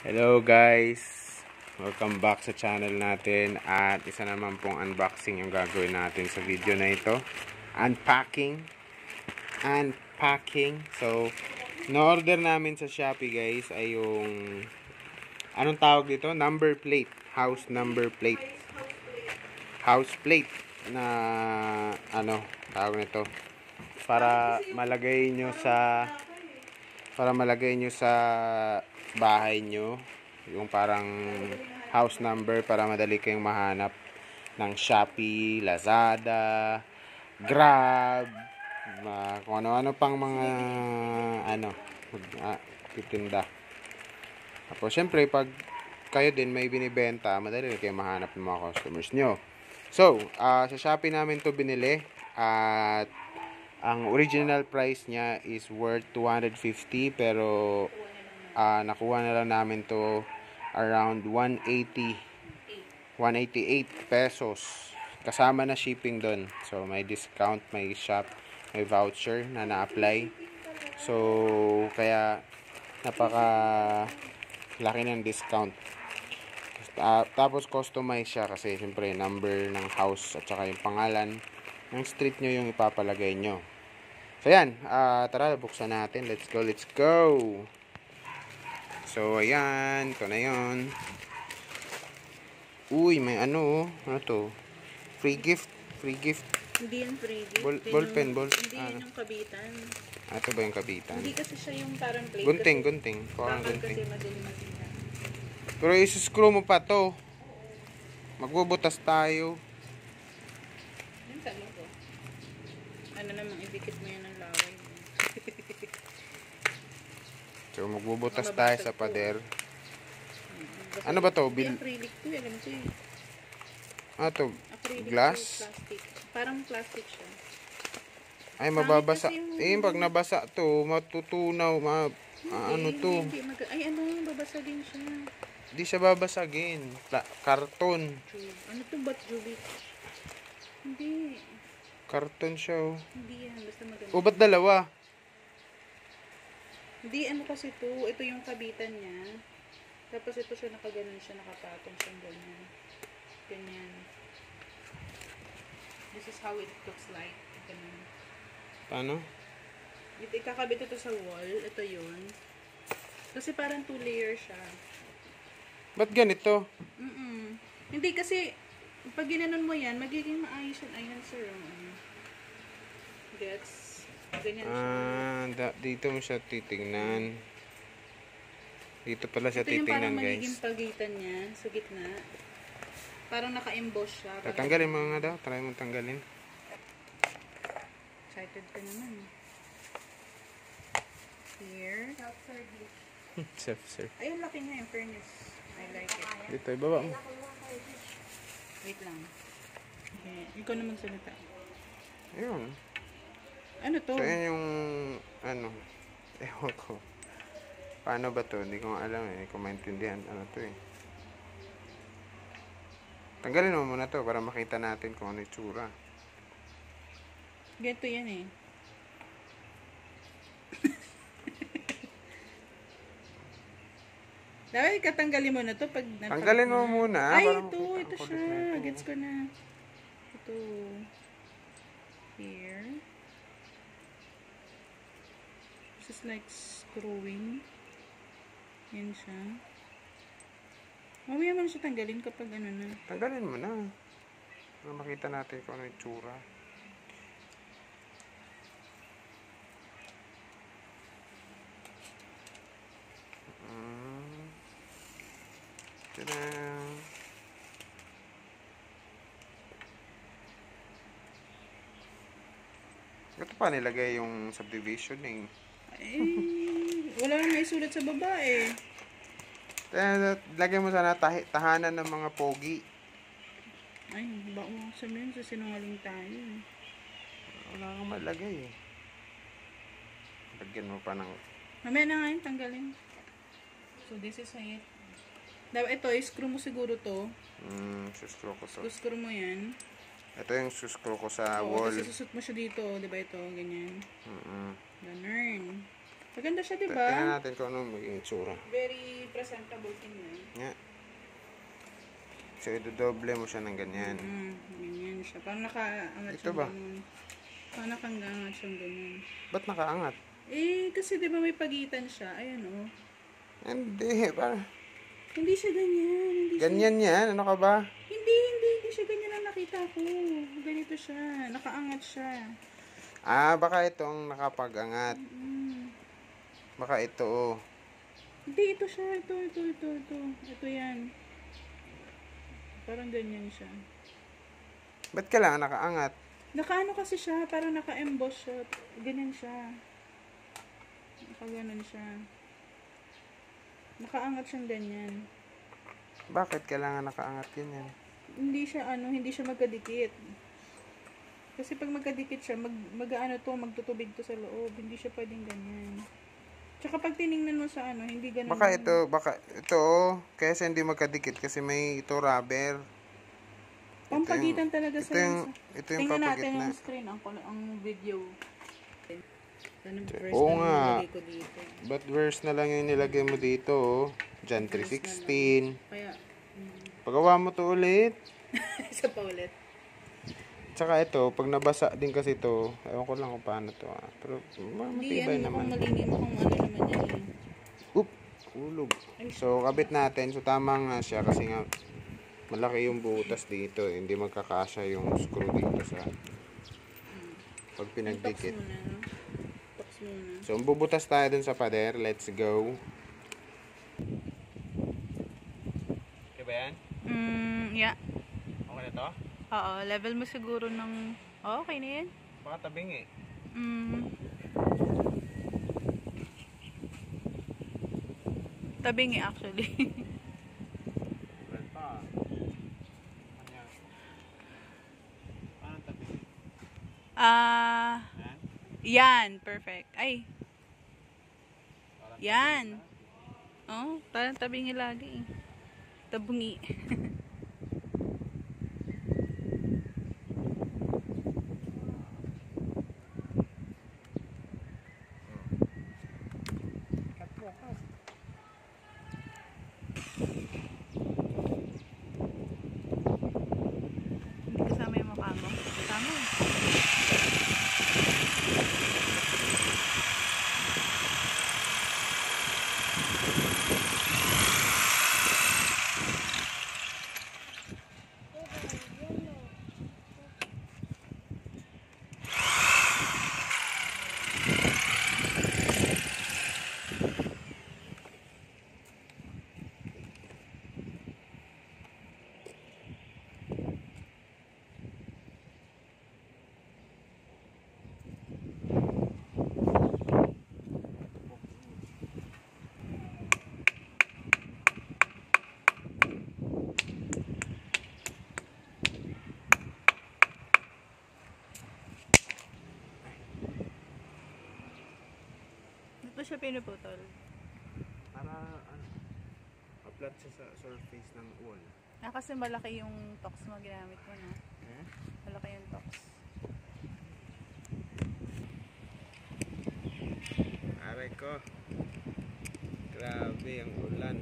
Hello guys, welcome back sa channel natin at isa naman pong unboxing yung gagawin natin sa video na ito. Unpacking. So, na-order namin sa Shopee guys ay yung anong tawag dito? Number plate. House number plate. House plate na ano tawag nito para malagay nyo sa bahay nyo, yung parang house number para madali kayong mahanap ng Shopee, Lazada, Grab, kung ano-ano pang mga titinda. Tapos syempre pag kayo din may binibenta, madali kayong mahanap ng mga customers nyo. So, sa Shopee namin to binili at ang original price niya is worth 250 pero nakuha na lang namin to around 188 pesos kasama na shipping doon. So may discount, may may voucher na na-apply. So kaya napaka laki ng discount. Tapos customize siya kasi siyempre number ng house at saka yung pangalan ng street nyo yung ipapalagay nyo. So yan, tara buksan natin. Let's go. So ayan, ito na yun. Uy, may ano to? Free gift. Hindi yan free gift. Ballpen. Hindi yun yung kabitan. Ito ba yung kabitan? Hindi kasi siya yung parang plate. Gunting. Parang gunting. Kasi madali makita. Pero isi-screw mo pa to. Magbubutas tayo. Yan sa ko. Ano namang idikit mo yan ng laway. So magbubutas tayo sa pader. Ano ba to? Acrylic to, alam ko eh. To? Acrylic Glass? Plastic. Parang plastic siya. Ay, mababasa. Pag nabasa to, matutunaw, babasagin siya. Hindi siya babasagin. Karton. Ano to, ba't jubit? Hindi. Karton siya, oh. Hindi yan, basta maganda. O, ba't dalawa? Hindi, ano kasi to, ito yung kabitan niya. Tapos ito siya nakaganon siya, nakapatong siya ganyan. Ganyan. This is how it looks like. Ganun. Paano? Ikakabit ito sa wall. Ito yun. Kasi parang 2 layer siya. Ba't ganito? Hindi kasi, pag ginanon mo yan, magiging maayos yan. Ayan, sir. Gets? Ganyan siya. Dito mo siya titingnan. Dito pala siya titingnan, guys. Ito yung parang magiging pagitan niya sa gitna. Parang naka-emboss siya. Tatanggalin mo nga daw. Try mo tanggalin. Excited ka naman. Here. Self-serve. Ay, ang laki niya yung fairness. I like it. Dito, ibaba mo. Wait lang. Okay. Ikaw na magsalita. Ayun. Ano to? So, yun yung, ewan ko. Paano ba to? Hindi ko alam eh. Hindi ko maintindihan. Ano to eh. Tanggalin mo muna to para makita natin kung ano yung tsura. Ganito yan eh. Dapat katanggalin mo na to pag tanggalin mo muna. Ay, ito siya. Gets ko na. Ito. Here. This is like screwing. Yan siya. Mamaya man siya tanggalin kapag ano na. Tanggalin mo na. Para makita natin kung ano yung tsura. Tada! Ito pa nilagay yung subdivision eh. Wala nang may sulat sa baba eh. Lagay mo sana tahanan ng mga pogi. Ay, baka mo sabihin sa sinungaling tayo eh. Wala kang malagay eh. Lagyan mo pa ng... Mamaya na nga yun, tanggalin. So, this is it. Dapat ito, screw mo siguro to. Suscrew ko sa... Screw mo yan. Ito yung suscrew ko sa wall. Tapos susut mo siya dito, di ba ito, ganyan. Ganun. Maganda siya, di Tingnan ba? natin kung ano maging itsura. Very presentable tingnan. Nga. So, idodoble mo siya ng ganyan. Ganyan siya. Parang nakaangat Ito siyang ba? ganun. Parang nakaangat siyang ganyan. Ba't nakaangat? Eh, kasi di ba may pagitan siya? Ayan, oh. Hindi, parang... Hindi siya ganyan. Hindi siya, Ganyan yan, ano ka ba? hindi siya ganyan ang nakita ko. Ganito siya. Nakaangat siya. Baka itong nakapag-angat. Baka ito, oh. Hindi, ito siya. Ito. Ito yan. Parang ganyan siya. Ba't kailangan nakaangat? Nakaano kasi siya. Parang naka-emboss siya. Ganyan siya. Nakaganon siya. Nakaangat siyang ganyan. Bakit kailangan nakaangat ganyan? Hindi siya magkadikit. Kasi pag magkadikit siya, magtutubig to sa loob. Hindi siya pwedeng ganyan. Tsaka pag tiningnan mo sa hindi ganun. Baka ito, oh. Kaya siya hindi magkadikit kasi may ito rubber. Pampagitan talaga sa Ito yung tingnan natin papagitna. yung screen, ang video. Oo nga. Nilagay ko dito. But verse na lang yung nilagay mo dito, oh. John 3:16. Kaya, Pagawa mo to ulit. isa pa ulit. Tsaka ito, pag nabasa din kasi ito, ewan ko lang kung paano to. Pero Hindi, matibay naman. mukhang ano naman yan eh. Oop! Hulog. So, kabit natin. So, tama nga siya kasi nga malaki yung butas dito. Hindi magkakasya yung screw dito sa pag pinagdikit. Tox muna, no? Tox muna. So, bubutas tayo dun sa pader. Let's go. Okay ba yan? Yeah. Okay na to? Oo, level mo siguro ng... Oh, okay na yan. Baka tabing eh. Tabingi actually. Well pa. Ayan. Paano tabing? Yan. Perfect. Ay. Yan. Oh, parang tabingi lagi eh. Tabungi. Hindi kasama yung mukha mo. Kasama. Ito siya pinuputol. Para, applat siya sa surface ng wall. Kasi malaki yung tox mo ginamit mo, no? Malaki yung tox. Aray ko. Grabe ang ulan.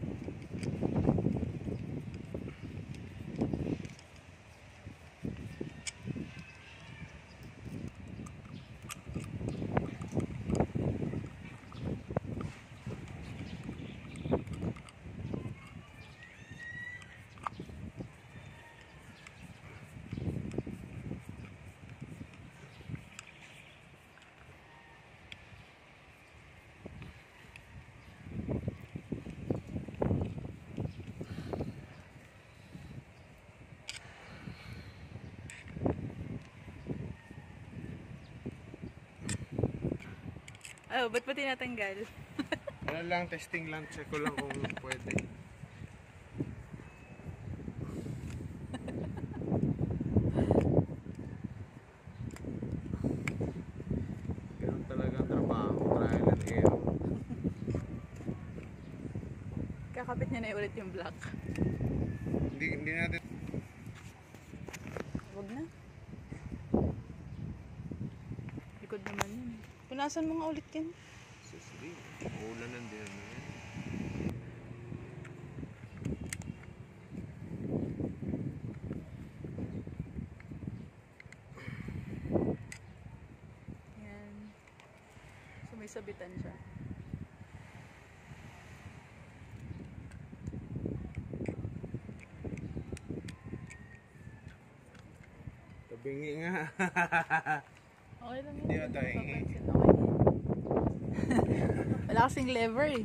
Oh, ba't ba tinatanggal? Ano lang, testing lang. Check ko lang kung pwede. Ganun talaga ang trabaho. Trial and error. Kakapit niya na ulit yung block. Hindi natin. Huwag na. Likod naman yun. Punasan mo nga ulit yan. Sus. Ulanan din naman yan. Yan. So may sabitan siya. Tabingi nga. Okay lang yun. Hindi na tayo hingi. Okay. Wala kasing lever eh.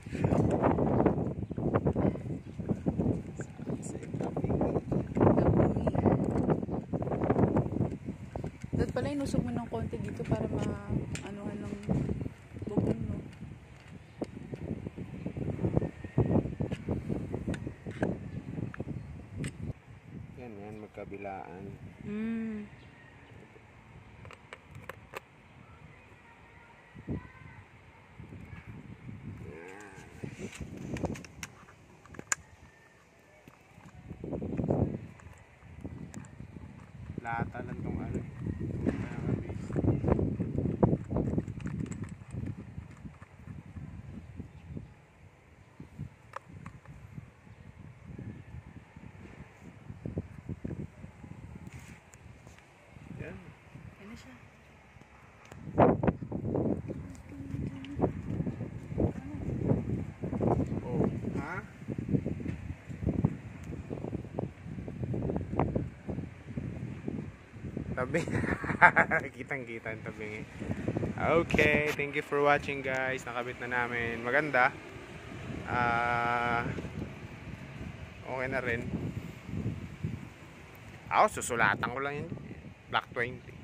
Dapat pala inusog mo ng konti dito para ma-anuhan ng bubong, no? Yan, magkabilaan. Mm. Lata lang tong ano. Yan. Yan na siya. Oh, ha? Tabi. Kitang-kita ang tabingi. Okay, thank you for watching guys. Nakabit na namin. Maganda. Okay na rin. Ako, susulatan ko lang yun. Black 20.